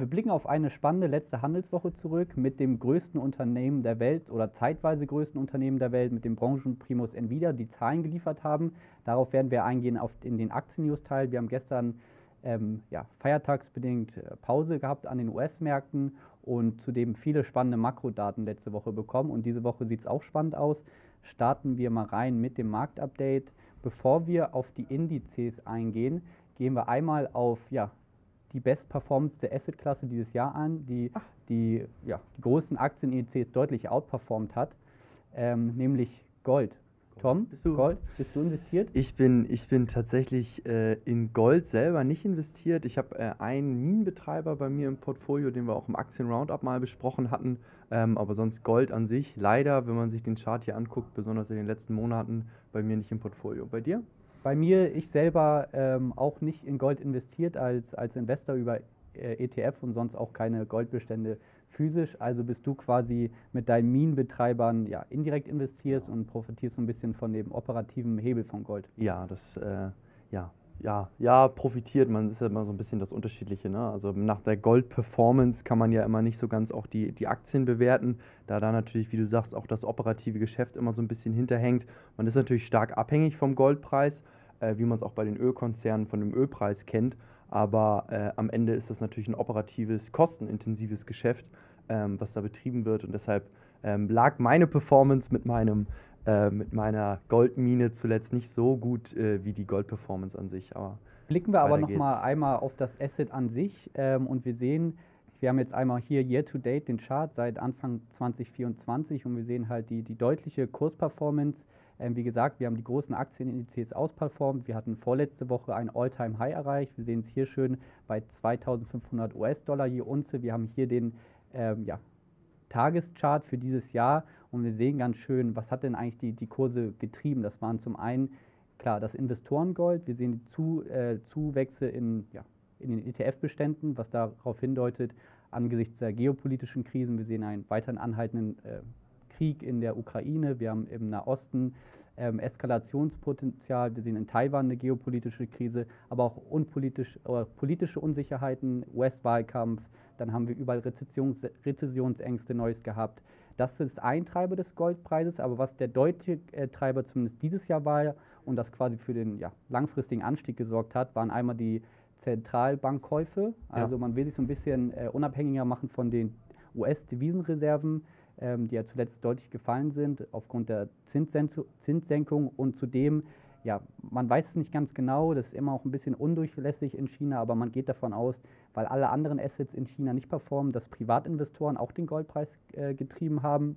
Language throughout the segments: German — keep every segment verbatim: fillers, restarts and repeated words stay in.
blicken auf eine spannende letzte Handelswoche zurück mit dem größten Unternehmen der Welt oder zeitweise größten Unternehmen der Welt, mit dem Branchenprimus Nvidia, die Zahlen geliefert haben. Darauf werden wir eingehen auf, in den Aktien-News-Teil. Wir haben gestern ähm, ja, feiertagsbedingt äh, Pause gehabt an den U S-Märkten und zudem viele spannende Makrodaten letzte Woche bekommen. Und diese Woche sieht es auch spannend aus. Starten wir mal rein mit dem Marktupdate. Bevor wir auf die Indizes eingehen, gehen wir einmal auf ja, die Best Performance der Assetklasse dieses Jahr an, die die, ja, die großen Aktienindizes deutlich outperformt hat, ähm, nämlich Gold. Tom, Bist du, Gold, bist du investiert? Ich bin, ich bin tatsächlich äh, in Gold selber nicht investiert. Ich habe äh, einen Minenbetreiber bei mir im Portfolio, den wir auch im Aktien-Roundup mal besprochen hatten. Ähm, aber sonst Gold an sich, leider, wenn man sich den Chart hier anguckt, besonders in den letzten Monaten, bei mir nicht im Portfolio. Bei dir? Bei mir, ich selber ähm, auch nicht in Gold investiert als, als Investor über äh, E T F und sonst auch keine Goldbestände physisch. Also bist du quasi mit deinen Minenbetreibern ja, indirekt investierst und profitierst so ein bisschen von dem operativen Hebel von Gold. Ja, das, äh, ja, ja, ja, profitiert man, das ist ja immer so ein bisschen das Unterschiedliche, ne? Also nach der Gold-Performance kann man ja immer nicht so ganz auch die, die Aktien bewerten, da da natürlich, wie du sagst, auch das operative Geschäft immer so ein bisschen hinterhängt. Man ist natürlich stark abhängig vom Goldpreis, äh, wie man es auch bei den Ölkonzernen von dem Ölpreis kennt, aber äh, am Ende ist das natürlich ein operatives, kostenintensives Geschäft, ähm, was da betrieben wird und deshalb ähm, lag meine Performance mit meinem äh, mit meiner Goldmine zuletzt nicht so gut äh, wie die Gold-Performance an sich. Aber Blicken wir aber weiter noch mal geht's. einmal auf das Asset an sich ähm, und wir sehen, wir haben jetzt einmal hier Year to Date den Chart seit Anfang zwanzig vierundzwanzig und wir sehen halt die, die deutliche Kursperformance. Ähm, wie gesagt, wir haben die großen Aktienindizes ausperformt. Wir hatten vorletzte Woche ein All-Time-High erreicht. Wir sehen es hier schön bei zweitausendfünfhundert U S-Dollar je Unze. Wir haben hier den ähm, ja, Tageschart für dieses Jahr und wir sehen ganz schön, was hat denn eigentlich die, die Kurse getrieben. Das waren zum einen, klar, das Investorengold. Wir sehen die Zu, äh, Zuwächse in, ja, in den E T F-Beständen, was darauf hindeutet, angesichts der geopolitischen Krisen. Wir sehen einen weiteren anhaltenden äh, Krieg in der Ukraine. Wir haben im Nahosten ähm, Eskalationspotenzial. Wir sehen in Taiwan eine geopolitische Krise, aber auch unpolitisch, oder politische Unsicherheiten, U S-Wahlkampf. Dann haben wir überall Rezessions Rezessionsängste Neues gehabt. Das ist ein Treiber des Goldpreises, aber was der deutliche äh, Treiber zumindest dieses Jahr war und das quasi für den ja, langfristigen Anstieg gesorgt hat, waren einmal die Zentralbankkäufe. Also Ja. man will sich so ein bisschen äh, unabhängiger machen von den U S-Devisenreserven, ähm, die ja zuletzt deutlich gefallen sind aufgrund der Zinssen Zinssenkung und zudem, ja, man weiß es nicht ganz genau, das ist immer auch ein bisschen undurchlässig in China, aber man geht davon aus, weil alle anderen Assets in China nicht performen, dass Privatinvestoren auch den Goldpreis äh, getrieben haben.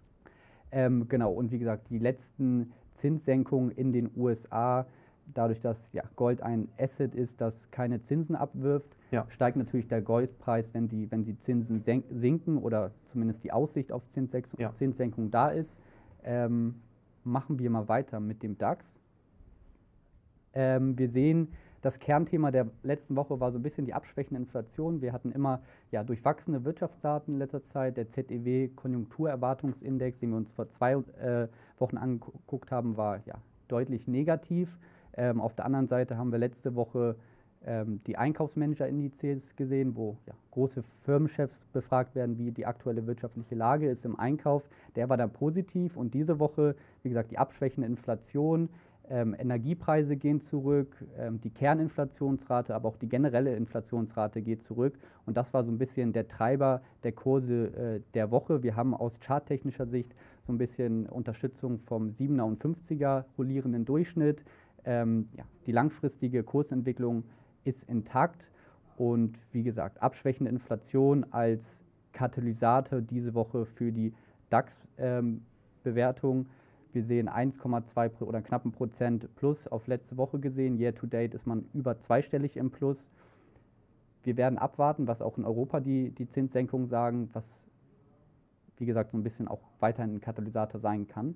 Ähm, genau, und wie gesagt, die letzten Zinssenkungen in den U S A, dadurch, dass ja, Gold ein Asset ist, das keine Zinsen abwirft, Ja. steigt natürlich der Goldpreis, wenn die, wenn die Zinsen sinken oder zumindest die Aussicht auf Zinssenkung, Ja. Zinssenkung da ist. Ähm, machen wir mal weiter mit dem DAX. Ähm, wir sehen, das Kernthema der letzten Woche war so ein bisschen die abschwächende Inflation. Wir hatten immer ja, durchwachsene Wirtschaftsdaten in letzter Zeit. Der Z E W-Konjunkturerwartungsindex, den wir uns vor zwei äh, Wochen angeguckt haben, war ja, deutlich negativ. Ähm, auf der anderen Seite haben wir letzte Woche ähm, die Einkaufsmanager-Indizes gesehen, wo ja, große Firmenchefs befragt werden, wie die aktuelle wirtschaftliche Lage ist im Einkauf. Der war dann positiv und diese Woche, wie gesagt, die abschwächende Inflation. Ähm, Energiepreise gehen zurück, ähm, die Kerninflationsrate, aber auch die generelle Inflationsrate geht zurück. Und das war so ein bisschen der Treiber der Kurse äh, der Woche. Wir haben aus charttechnischer Sicht so ein bisschen Unterstützung vom siebener und fünfziger rollierenden Durchschnitt. Ähm, ja, die langfristige Kursentwicklung ist intakt. Und wie gesagt, abschwächende Inflation als Katalysator diese Woche für die DAX-Bewertung. Ähm, Wir sehen eins Komma zwei oder knappen Prozent plus auf letzte Woche gesehen. Year to date ist man über zweistellig im Plus. Wir werden abwarten, was auch in Europa die, die Zinssenkungen sagen, was wie gesagt so ein bisschen auch weiterhin ein Katalysator sein kann.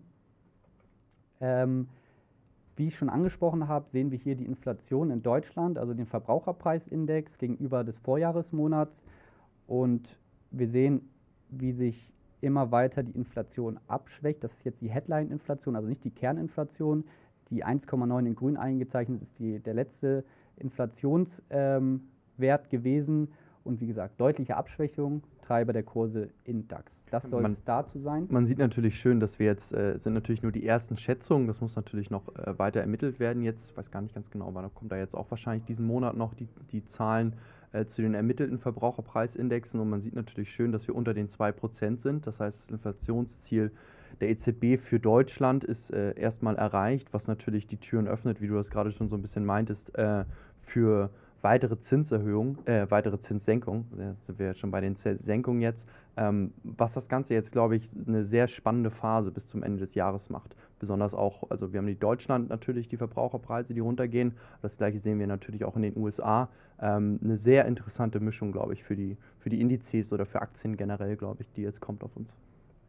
Ähm, wie ich schon angesprochen habe, sehen wir hier die Inflation in Deutschland, also den Verbraucherpreisindex gegenüber des Vorjahresmonats. Und wir sehen, wie sich immer weiter die Inflation abschwächt. Das ist jetzt die Headline-Inflation, also nicht die Kerninflation. Die eins Komma neun in grün eingezeichnet ist die, der letzte Inflationswert ähm, gewesen. Und wie gesagt, deutliche Abschwächung, Treiber der Kurse in DAX. Das soll es dazu sein. Man sieht natürlich schön, dass wir jetzt, äh, sind natürlich nur die ersten Schätzungen, das muss natürlich noch äh, weiter ermittelt werden jetzt, ich weiß gar nicht ganz genau, wann kommt da jetzt auch wahrscheinlich diesen Monat noch die, die Zahlen äh, zu den ermittelten Verbraucherpreisindexen, und man sieht natürlich schön, dass wir unter den zwei Prozent sind, das heißt, das Inflationsziel der E Z B für Deutschland ist äh, erstmal erreicht, was natürlich die Türen öffnet, wie du das gerade schon so ein bisschen meintest, äh, für weitere Zinserhöhungen, äh, weitere Zinssenkungen, da sind wir jetzt schon bei den Senkungen jetzt, ähm, was das Ganze jetzt, glaube ich, eine sehr spannende Phase bis zum Ende des Jahres macht. Besonders auch, also wir haben in Deutschland natürlich die Verbraucherpreise, die runtergehen, das gleiche sehen wir natürlich auch in den U S A. Ähm, eine sehr interessante Mischung, glaube ich, für die, für die Indizes oder für Aktien generell, glaube ich, die jetzt kommt auf uns.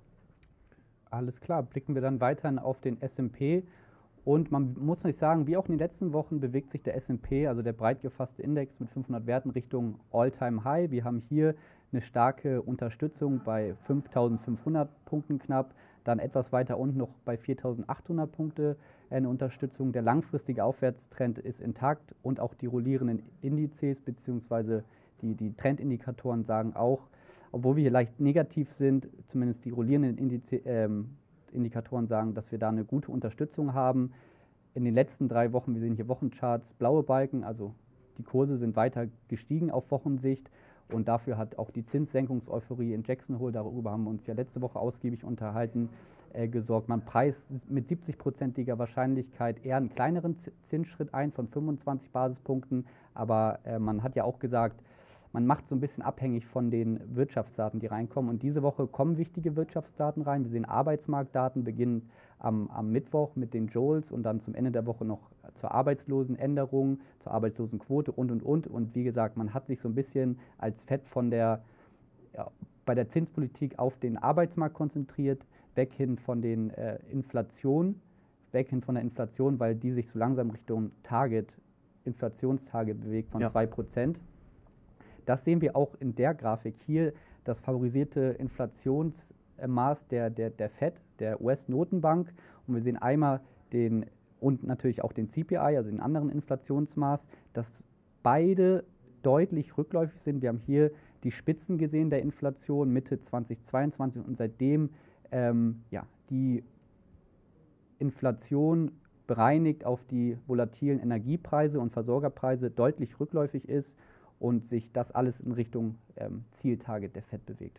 Alles klar, blicken wir dann weiterhin auf den S und P. Und man muss nicht sagen, wie auch in den letzten Wochen bewegt sich der S und P, also der breit gefasste Index mit fünfhundert Werten, Richtung All-Time-High. Wir haben hier eine starke Unterstützung bei fünftausendfünfhundert Punkten knapp, dann etwas weiter unten noch bei viertausendachthundert Punkte eine Unterstützung. Der langfristige Aufwärtstrend ist intakt und auch die rollierenden Indizes bzw. die, die Trendindikatoren sagen auch, obwohl wir hier leicht negativ sind, zumindest die rollierenden Indizes, ähm, Indikatoren sagen, dass wir da eine gute Unterstützung haben. In den letzten drei Wochen, wir sehen hier Wochencharts, blaue Balken, also die Kurse sind weiter gestiegen auf Wochensicht, und dafür hat auch die Zinssenkungseuphorie in Jackson Hole, darüber haben wir uns ja letzte Woche ausgiebig unterhalten, äh, gesorgt. Man preist mit siebzig-prozentiger Wahrscheinlichkeit eher einen kleineren Zinsschritt ein von fünfundzwanzig Basispunkten, aber äh, man hat ja auch gesagt, man macht so ein bisschen abhängig von den Wirtschaftsdaten, die reinkommen. Und diese Woche kommen wichtige Wirtschaftsdaten rein. Wir sehen Arbeitsmarktdaten, beginnen am, am Mittwoch mit den Joels und dann zum Ende der Woche noch zur Arbeitslosenänderung, zur Arbeitslosenquote und, und, und. Und wie gesagt, man hat sich so ein bisschen als Fed von der, ja, bei der Zinspolitik auf den Arbeitsmarkt konzentriert, weg hin von den äh, Inflation, weg hin von der Inflation, weil die sich so langsam Richtung Target, Inflationstarget bewegt von ja. zwei Prozent. Das sehen wir auch in der Grafik hier, das favorisierte Inflationsmaß der, der, der Fed, der U S-Notenbank. Und wir sehen einmal den und natürlich auch den C P I, also den anderen Inflationsmaß, dass beide deutlich rückläufig sind. Wir haben hier die Spitzen gesehen der Inflation Mitte zweitausendzweiundzwanzig und seitdem ähm, ja, die Inflation bereinigt auf die volatilen Energiepreise und Versorgerpreise deutlich rückläufig ist und sich das alles in Richtung ähm, Zieltarget der Fed bewegt.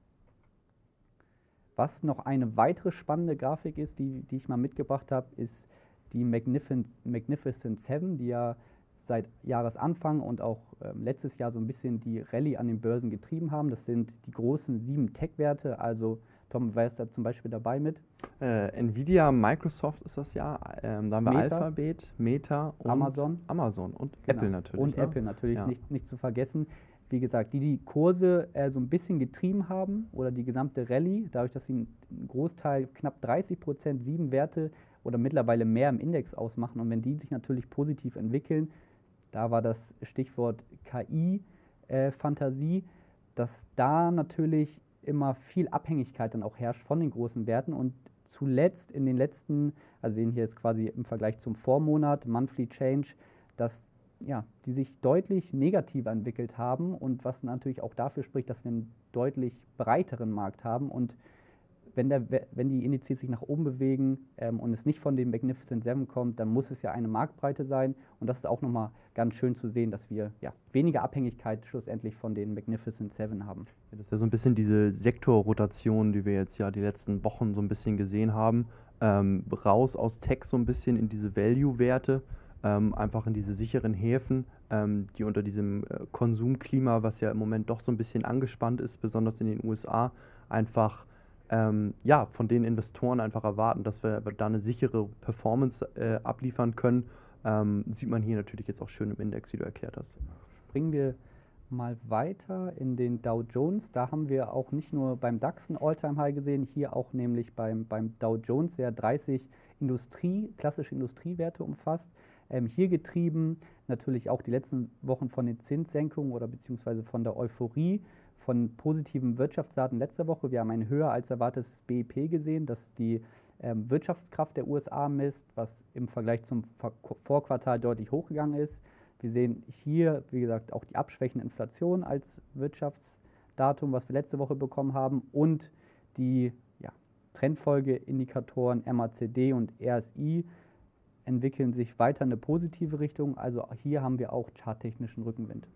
Was noch eine weitere spannende Grafik ist, die, die ich mal mitgebracht habe, ist die Magnificent, Magnificent Seven, die ja seit Jahresanfang und auch ähm, letztes Jahr so ein bisschen die Rallye an den Börsen getrieben haben. Das sind die großen sieben Tech-Werte, also Tom, wer ist da zum Beispiel dabei mit? Äh, Nvidia, Microsoft ist das ja, ähm, da haben wir Meta, Alphabet, Meta und Amazon. Amazon und genau. Apple natürlich. Und ne? Apple natürlich, ja. nicht, nicht zu vergessen. Wie gesagt, die die Kurse äh, so ein bisschen getrieben haben oder die gesamte Rallye, dadurch, dass sie einen Großteil, knapp dreißig Prozent, sieben Werte oder mittlerweile mehr im Index ausmachen. Und wenn die sich natürlich positiv entwickeln, da war das Stichwort K I-Fantasie, äh, dass da natürlich immer viel Abhängigkeit dann auch herrscht von den großen Werten und zuletzt in den letzten, also wir sehen hier jetzt quasi im Vergleich zum Vormonat, Monthly Change, dass ja, die sich deutlich negativer entwickelt haben und was natürlich auch dafür spricht, dass wir einen deutlich breiteren Markt haben und wenn, der, wenn die Indizes sich nach oben bewegen ähm, und es nicht von den Magnificent Seven kommt, dann muss es ja eine Marktbreite sein und das ist auch nochmal ganz schön zu sehen, dass wir ja, weniger Abhängigkeit schlussendlich von den Magnificent Seven haben. Ja, das ist ja so ein bisschen diese Sektorrotation, die wir jetzt ja die letzten Wochen so ein bisschen gesehen haben, ähm, raus aus Tech so ein bisschen in diese Value-Werte, ähm, einfach in diese sicheren Häfen, ähm, die unter diesem äh, Konsumklima, was ja im Moment doch so ein bisschen angespannt ist, besonders in den U S A, einfach Ähm, ja, von den Investoren einfach erwarten, dass wir da eine sichere Performance äh, abliefern können. Ähm, sieht man hier natürlich jetzt auch schön im Index, wie du erklärt hast. Springen wir mal weiter in den Dow Jones. Da haben wir auch nicht nur beim DAX ein All-Time-High gesehen, hier auch nämlich beim, beim Dow Jones, der dreißig Industrie, klassische Industriewerte umfasst. Ähm, hier getrieben natürlich auch die letzten Wochen von den Zinssenkungen oder beziehungsweise von der Euphorie, von positiven Wirtschaftsdaten letzter Woche. Wir haben ein höher als erwartetes B I P gesehen, das die ähm, Wirtschaftskraft der U S A misst, was im Vergleich zum Vorquartal deutlich hochgegangen ist. Wir sehen hier, wie gesagt, auch die abschwächende Inflation als Wirtschaftsdatum, was wir letzte Woche bekommen haben, und die ja, Trendfolgeindikatoren M A C D und R S I entwickeln sich weiter in eine positive Richtung. Also hier haben wir auch charttechnischen Rückenwind.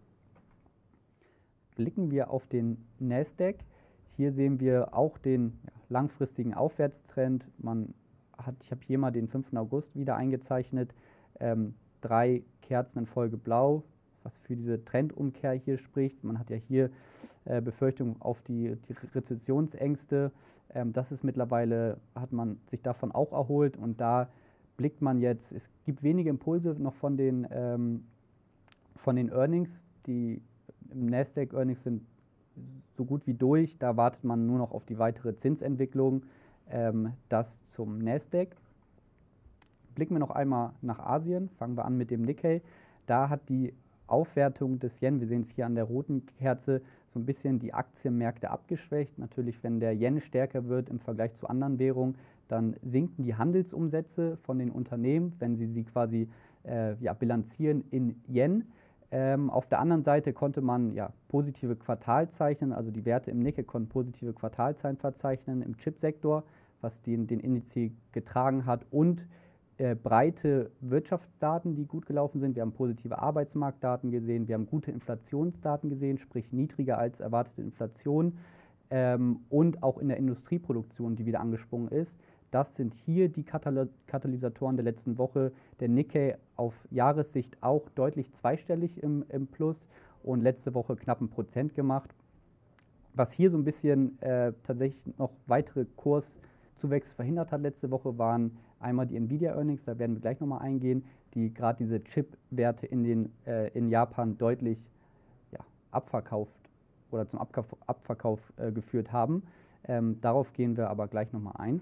Blicken wir auf den Nasdaq. Hier sehen wir auch den ja, langfristigen Aufwärtstrend. Man hat, ich habe hier mal den fünften August wieder eingezeichnet. Ähm, drei Kerzen in Folge blau, was für diese Trendumkehr hier spricht. Man hat ja hier äh, Befürchtungen auf die, die Rezessionsängste. Ähm, das ist mittlerweile, hat man sich davon auch erholt, und da blickt man jetzt, es gibt wenige Impulse noch von den, ähm, von den Earnings. Die im Nasdaq-Earnings sind so gut wie durch. Da wartet man nur noch auf die weitere Zinsentwicklung. Ähm, das zum Nasdaq. Blicken wir noch einmal nach Asien. Fangen wir an mit dem Nikkei. Da hat die Aufwertung des Yen, wir sehen es hier an der roten Kerze, so ein bisschen die Aktienmärkte abgeschwächt. Natürlich, wenn der Yen stärker wird im Vergleich zu anderen Währungen, dann sinken die Handelsumsätze von den Unternehmen, wenn sie sie quasi äh, ja, bilanzieren in Yen. Ähm, auf der anderen Seite konnte man ja, positive Quartalzeichen, also die Werte im Nikkei konnten positive Quartalzahlen verzeichnen im Chipsektor, was den, den Index getragen hat, und äh, breite Wirtschaftsdaten, die gut gelaufen sind. Wir haben positive Arbeitsmarktdaten gesehen, wir haben gute Inflationsdaten gesehen, sprich niedriger als erwartete Inflation, ähm, und auch in der Industrieproduktion, die wieder angesprungen ist. Das sind hier die Katal- Katalysatoren der letzten Woche. Der Nikkei auf Jahressicht auch deutlich zweistellig im, im Plus und letzte Woche knapp ein Prozent gemacht. Was hier so ein bisschen äh, tatsächlich noch weitere Kurszuwächse verhindert hat letzte Woche, waren einmal die Nvidia-Earnings, da werden wir gleich nochmal eingehen, die gerade diese Chip-Werte in, den, äh, in Japan deutlich ja, abverkauft oder zum Abkauf, Abverkauf äh, geführt haben. Ähm, darauf gehen wir aber gleich nochmal ein.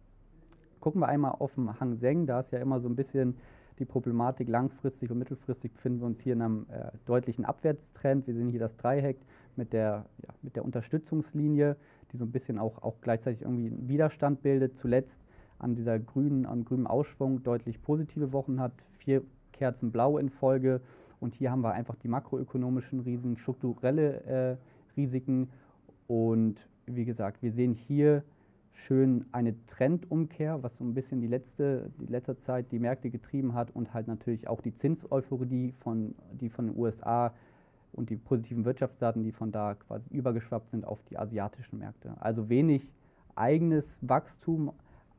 Gucken wir einmal auf den Hang Seng, da ist ja immer so ein bisschen die Problematik, langfristig und mittelfristig befinden wir uns hier in einem äh, deutlichen Abwärtstrend. Wir sehen hier das Dreieck mit der, ja, mit der Unterstützungslinie, die so ein bisschen auch, auch gleichzeitig irgendwie einen Widerstand bildet. Zuletzt an dieser grünen, an grünem Ausschwung deutlich positive Wochen hat, vier Kerzen blau in Folge, und hier haben wir einfach die makroökonomischen Risiken, strukturelle äh, Risiken, und wie gesagt, wir sehen hier schön eine Trendumkehr, was so ein bisschen die letzte, die letzte Zeit die Märkte getrieben hat, und halt natürlich auch die Zinseuphorie, von, die von den U S A und die positiven Wirtschaftsdaten, die von da quasi übergeschwappt sind auf die asiatischen Märkte. Also wenig eigenes Wachstum,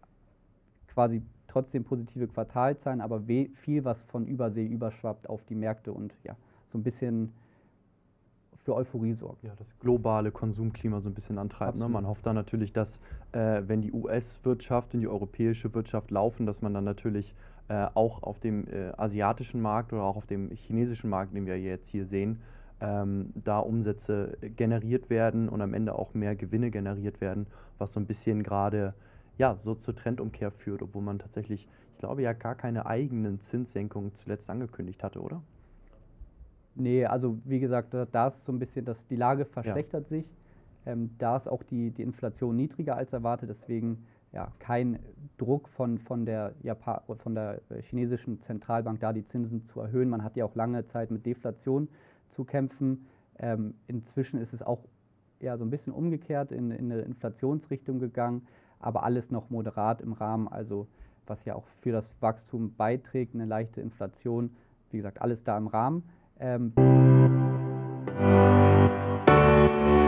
quasi trotzdem positive Quartalzahlen, aber viel, was von Übersee überschwappt auf die Märkte und ja, so ein bisschen für Euphorie sorgt. Ja, das globale Konsumklima so ein bisschen antreibt. Ne? Man hofft dann natürlich, dass äh, wenn die U S-Wirtschaft und die europäische Wirtschaft laufen, dass man dann natürlich äh, auch auf dem äh, asiatischen Markt oder auch auf dem chinesischen Markt, den wir jetzt hier sehen, ähm, da Umsätze generiert werden und am Ende auch mehr Gewinne generiert werden, was so ein bisschen gerade ja, so zur Trendumkehr führt, obwohl man tatsächlich, ich glaube, ja gar keine eigenen Zinssenkungen zuletzt angekündigt hatte, oder? Nee, also wie gesagt, da, da ist so ein bisschen, dass die Lage verschlechtert ja. sich. Ähm, da ist auch die, die Inflation niedriger als erwartet, deswegen ja, kein Druck von, von, der Japan von der chinesischen Zentralbank, da die Zinsen zu erhöhen. Man hat ja auch lange Zeit mit Deflation zu kämpfen. Ähm, inzwischen ist es auch ja, so ein bisschen umgekehrt in, in eine Inflationsrichtung gegangen, aber alles noch moderat im Rahmen, also was ja auch für das Wachstum beiträgt, eine leichte Inflation. Wie gesagt, alles da im Rahmen. Ähm